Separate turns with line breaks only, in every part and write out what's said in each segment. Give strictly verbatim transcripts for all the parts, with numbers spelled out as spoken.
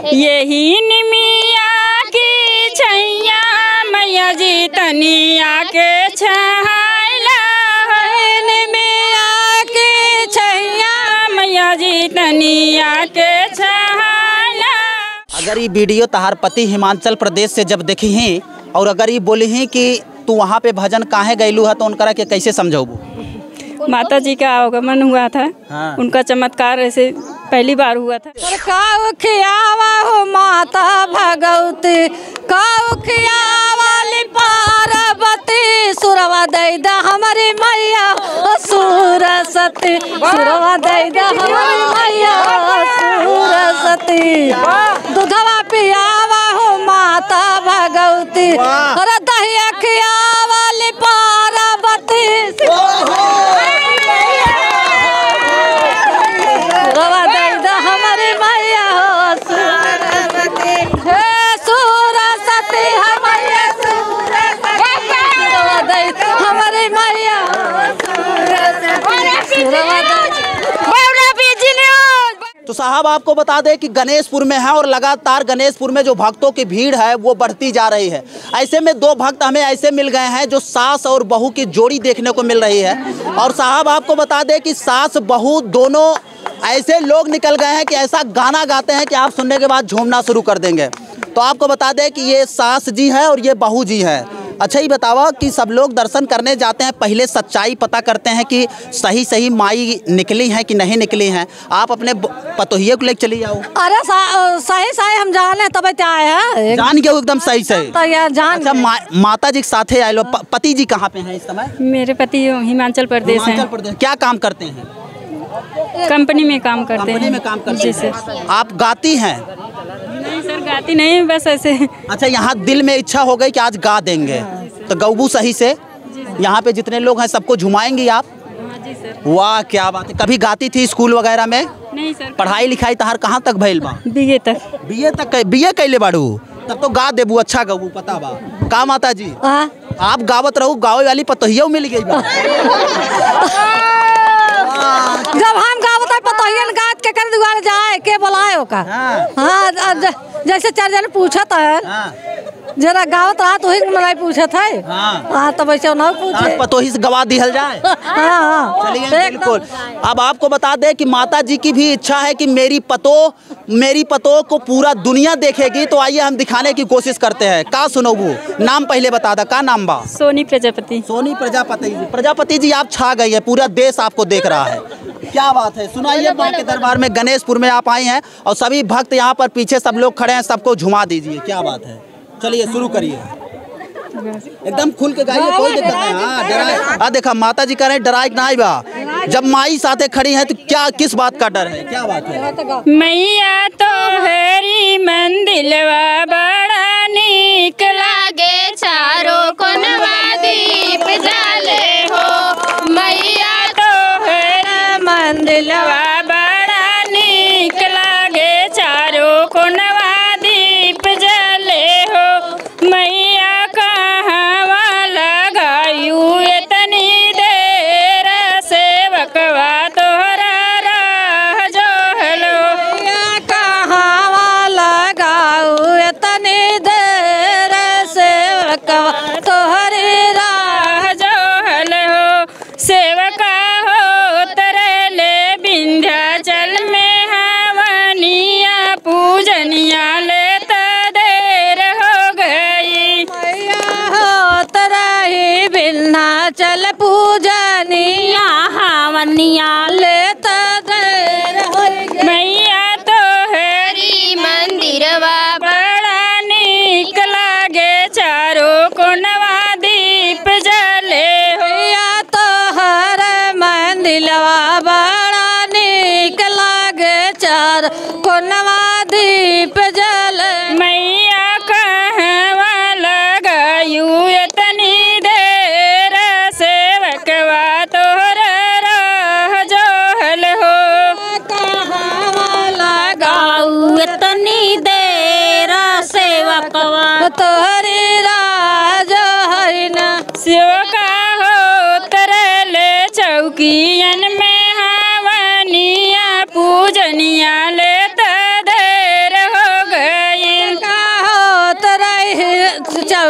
यही निमिया की छैया मैया जी तनिया के छाइला निमिया की छैया मैया जी तनिया के छाइला।
अगर ये वीडियो तहार पति हिमाचल प्रदेश से जब देखी ही और अगर ये बोली ही कि तू वहाँ पे भजन काहे गैलू है तो उनकरा के कैसे समझाबू?
माता जी का आगमन हुआ था। हाँ। उनका चमत्कार ऐसे पहली बार हुआ था। काऊ खियावा हो माता भगवती, काऊ खियावाली पार्वती, सुरवा दैदा हमारी मैया सुरसती, सुरवा दैदा हमारी मैया सुरसती, दूधवा पियावा हो माता भगवती, और दहिया खियावाली पार्वती,
तो साहब आपको बता दें कि गणेशपुर में है और लगातार गणेशपुर में जो भक्तों की भीड़ है वो बढ़ती जा रही है। ऐसे में दो भक्त हमें ऐसे मिल गए हैं जो सास और बहू की जोड़ी देखने को मिल रही है। और साहब आपको बता दें कि सास बहू दोनों ऐसे लोग निकल गए हैं कि ऐसा गाना गाते हैं कि आप सुनने के बाद झूमना शुरू कर देंगे। तो आपको बता दें कि ये सास जी है और ये बहू जी है। अच्छा, ही बतावा कि सब लोग दर्शन करने जाते हैं, पहले सच्चाई पता करते हैं कि सही सही माई निकली हैं कि नहीं निकली हैं। आप अपने पतोहिए को लेकर चली जाओ।
अरे सही सही हम जाने तब आए हैं,
जान के एकदम सही सही
तो यार जान।
अच्छा, मा, माता जी के साथ आए लो। पति जी कहाँ पे हैं इस समय?
मेरे पति हिमाचल प्रदेश हैं।
हिमाचल प्रदेश। क्या काम करते हैं?
कंपनी में काम करते हैं।
कंपनी में काम करते हैं। आप गाती हैं?
नहीं सर, गाती नहीं, बस ऐसे।
अच्छा, यहाँ दिल में इच्छा हो गई कि आज गा देंगे तो गौबू सही से यहाँ पे जितने लोग हैं सबको झुमाएंगी आप?
जी सर।
वाह, क्या बात है। कभी गाती थी स्कूल वगैरह में?
नहीं सर।
पढ़ाई लिखाई तहार कहाँ तक भइल बा?
बीए तक।
बीए तक? बीए कैले बाड़ू? तब तो गा देबू, अच्छा गौबू पता बा का माता जी? आप गावत रहू, गावे वाली पतोहिया मिल गई बा।
जब हम गावत है पतोहियन गात के कर दुआर जाए के बुलाए ओका। हाँ, जैसे चार जन पूछत है। हाँ। जरा गावत रहा तो ही मलाई पूछत है। हाँ, तो वैसे ना पूछे,
पतोही से गवा दिहल जाए।
हाँ हाँ,
चलिए बिल्कुल। अब आपको बता दें कि माता जी की भी इच्छा है कि मेरी पतो मेरी पतो को पूरा दुनिया देखेगी। तो आइए हम दिखाने की कोशिश करते हैं। का सुनोबू? नाम पहले बता दा, का नाम बा?
सोनी प्रजापति।
सोनी प्रजापति जी। प्रजापति जी आप छा गई है, पूरा देश आपको देख रहा है। क्या बात है। सुनाइए, माँ के दरबार में गणेशपुर में आप आई हैं और सभी भक्त यहाँ पर पीछे सब लोग खड़े हैं, सबको झुमा दीजिए। क्या बात है। चलिए शुरू करिए, एकदम खुल के गाइए, कोई दिक्कत नहीं। हाँ, डराए। हाँ, देखा माता जी कह रहे हैं डराए नहीं बा। जब माई साथे खड़ी है तो क्या किस बात का डर है? क्या बात है?
मैया तो हरी मंदिलवा बड़ा नीक लागे, चारों कोनवा दीप जाले हो। मैया तो हरी मंदिलवा बड़ा नीक लागे, चारों कोनवा दीप जाले हो। मैया कहाँ लगायू इतनी देर, सेवकवा तोहरा राह जो हलो। मैया कहाँ लगाऊ इतनी देर, सेवकवा तोहरी राह जो हलो। सेवका हो तरले विंध्याचल में हवनिया, पूजनिया लेता देर हो गई। मैया हो तरही विंध्याचल पूजनिया, हवनिया लेता देर हो गई। मैया तो हरी मंदिरवा बड़ा नीक लागे, चारों कोनवा दीप जले हो। मैया तो हर मंदिरवा बड़ा नीक लागे, चार कोनवा दीप जले। मैया कहवा लगायू इतनी देर, सेवकवा तोहरा राह जो हल हो। कहवा लगाऊ इतनी देर, सेवकवा तोहरी राह जो हरिना। सेवका हो तरले चौकियन में हवनिया, पूजनिया लेता देर हो गई।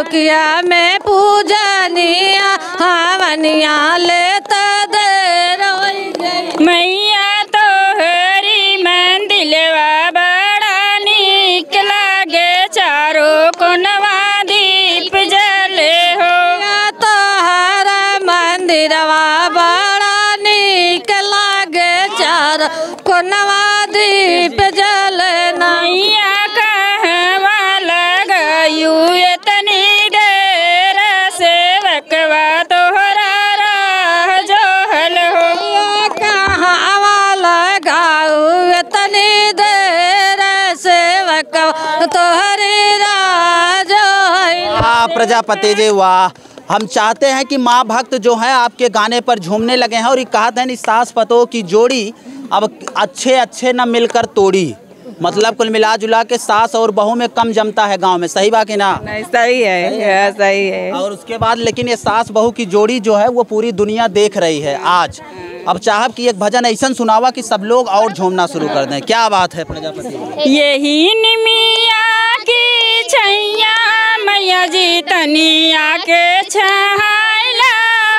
चौकिया में पूजनिया हवनिया लेता देर होई गई।
मैया तोहरी मंदिलवा बड़ा नीक लागे चारों कोनवा दीप जले हो।
तोहरा मंदिरवा बड़ा नीक लागे चार कोनवा दीप जले।
मैया कहवा लगायू एतनी देर सेवकवा तोहरा राह जोहल हो।
कहाँ लगाऊ एतनी देर सेवकवा तोहरी राह जोहल।
वाह प्रजापति जी वाह। हम चाहते हैं कि माँ भक्त जो है आपके गाने पर झूमने लगे हैं और ये कहते हैं सास पतोह की जोड़ी अब अच्छे अच्छे न मिलकर तोड़ी। मतलब कुल मिला जुला के सास और बहू में कम जमता है गांव में, सही बात है ना?
नहीं सही है, सही है, सही है।
और उसके बाद लेकिन ये सास बहू की जोड़ी जो है वो पूरी दुनिया देख रही है आज। अब चाहब कि एक भजन ऐसा सुनावा कि सब लोग और झूमना शुरू कर दें। क्या बात है प्रजापति?
यही निमिया की छैया मैया जी तनिया के छहाइला।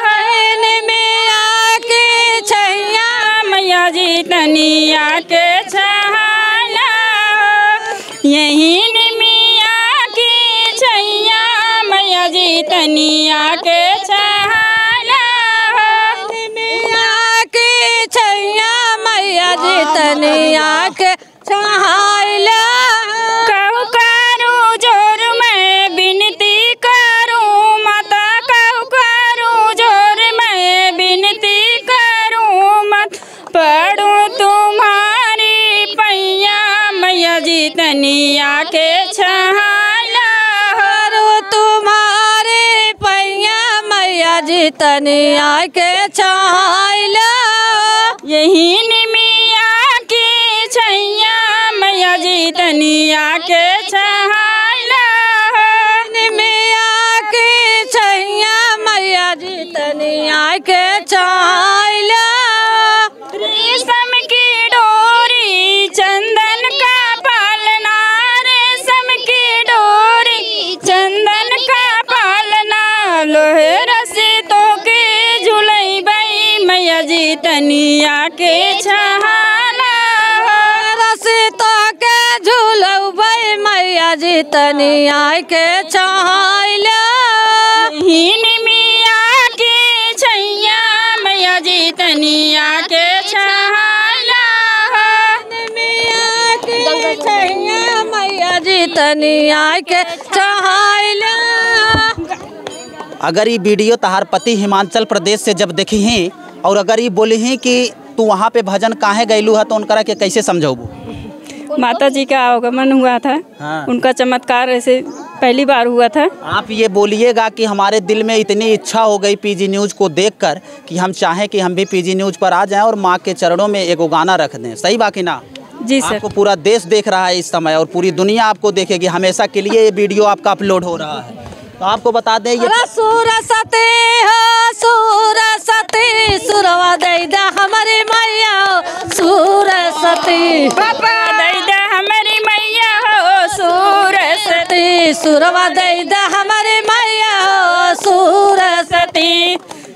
निमिया की छैया
मैया जी तनिया के छहाइला। यही निमिया की छैया मैया जी तनिया के छहाइला।
निमिया की छैया मैया जी तनिया के छहाइला।
कहू करू जोर मैं बिनती करूँ माता, कहू करू जोर मैं बिनती करूँ मत। पढ़ूँ तुम्हारी पैया मैया जी तनिया के छहाइला।
करू तुम्हारे पैया मैया जी तनिया के छहाइला।
यही निमिया की छैया मैया जी तनिया के छहाइला।
निमिया की छैया मैया जी तनिया के छहाइला।
रेशम की डोरी चंदन का पालना, रेशम की डोरी चंदन का पालना। लोहे रस्सियों के झुलई बई मैया जी तनिया के छहाना।
रस्सियों के झुलई मैया जी तनिया के छहाइला।
ही निमिया की छैया मैया जी तनिया के छहाइला।
निमिया की छैया मैया जी तनिया के छहाइला।
अगर ये वीडियो तहार पति हिमाचल प्रदेश से जब देखी हैं और अगर ये बोली हैं कि तू वहाँ पे भजन काहे गैलू है तो उनकरा के कैसे समझाबू?
माता जी का आगमन हुआ था।
हाँ।
उनका चमत्कार ऐसे पहली बार हुआ था।
आप ये बोलिएगा कि हमारे दिल में इतनी इच्छा हो गई पीजी न्यूज़ को देखकर कि हम चाहें कि हम भी पीजी न्यूज़ पर आ जाएं और माँ के चरणों में एक गाना रख दें। सही बात है ना?
जी सर।
आपको पूरा देश देख रहा है इस समय और पूरी दुनिया आपको देखेगी हमेशा के लिए। ये वीडियो आपका अपलोड हो रहा है तो आपको बता दें ये
सूर सती हो सूर सती सुरवा दैदा हमारी मैया सूर सती।
दैदा हमारी मैया हो सूर सती।
सुरवा दैदा हमारी मैया हो सूर सती।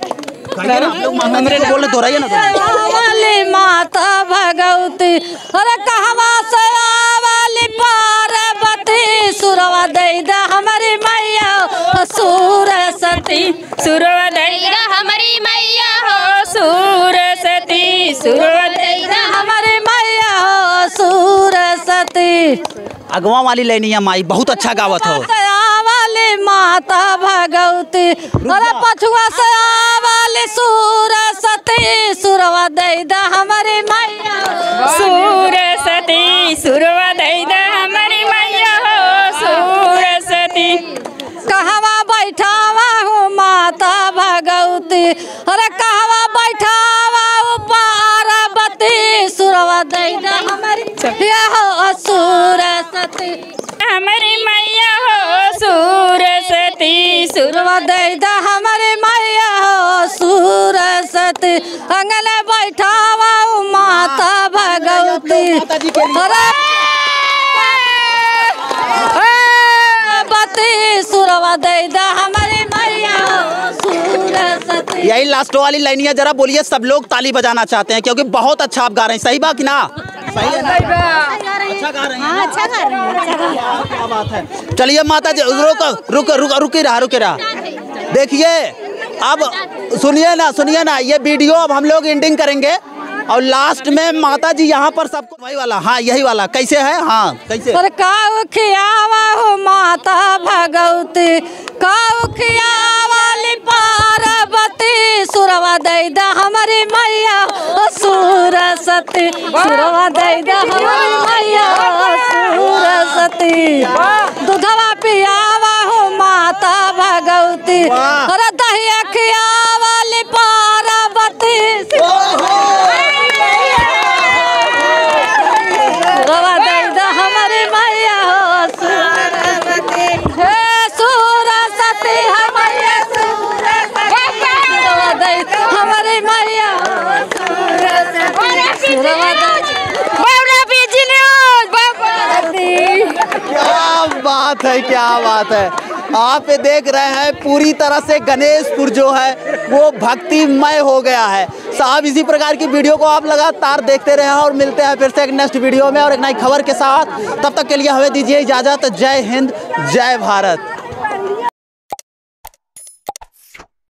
बोले दोहराइए ना।
वाली माता भगवती अरे कहवा से वाली पार्वती सुरवा दैदा हमारी मैया सूर सती।
सुरवा दैदा हमारी मैया हो सूर सती। सुरवा दैदा
हमारी मैया हो सूर सती।
अगवा वाली लाइनिया माई बहुत अच्छा गावत हो।
वाली माता भगवती अरे पछुआ से वाली सूर सती सुरवा दैदा हमारी मैया
सूर सती। सुरवा दैदा हमारी मैया हो सूर सती।
कहवा बैठावा हूँ माता भगवती अरे कहवा बैठावा हूँ पार्वती सुरवा दैदा हमारी मैया हो सूर सती।
हमारी मैया हो सूर सती।
सुरवा दैदा हमारी मैया हो सूर सती। अंगन बैठावा माता भगवती अरे बती सुरवा दे दा हमारी मैया हो सूरसती।
यही लास्ट वाली लाइनियाँ जरा बोलिए, सब लोग ताली बजाना चाहते हैं क्योंकि बहुत अच्छा आप गा रहे हैं। सही बात कि ना? सही है ना? अच्छा गा रहे हैं।
हाँ, अच्छा गा रहे हैं।
क्या क्या बात है। चलिए माता जी रुक रुक रुक रुक ही रहा रुक ही रहा। देखिए अब सुनिए ना सुनिए ना, ये वीडियो अब हम लोग एंडिंग करेंगे और लास्ट में माता जी यहाँ पर सबको वही वाला, हाँ यही वाला कैसे है, हाँ कैसे।
और काऊ खियावा हो माता भगवती, काऊ खियावाली पार्वती, सुरवा दे दा हमारी मैया हो सूरसती, सुरवा दे दा हमारी मैया हो सूरसती। दूधवा पियावा हो माता भगवती, और दहिया खियावाली पार्वती, सुरवा दे दा हमारी मैया हो सूरसती, हे सूरसती हमारी सूरसती, सुरवा दे हमारी मैया हो सूरसती, सुरवा दे बाबला बिजली
क्या बात है, क्या बात है। आप ये देख रहे हैं पूरी तरह से गणेशपुर जो है वो भक्तिमय हो गया है। साहब इसी प्रकार की वीडियो को आप लगातार देखते रहे और मिलते हैं फिर से एक नेक्स्ट वीडियो में और एक नई खबर के साथ। तब तक के लिए हमें दीजिए इजाज़त। जय हिंद, जय भारत।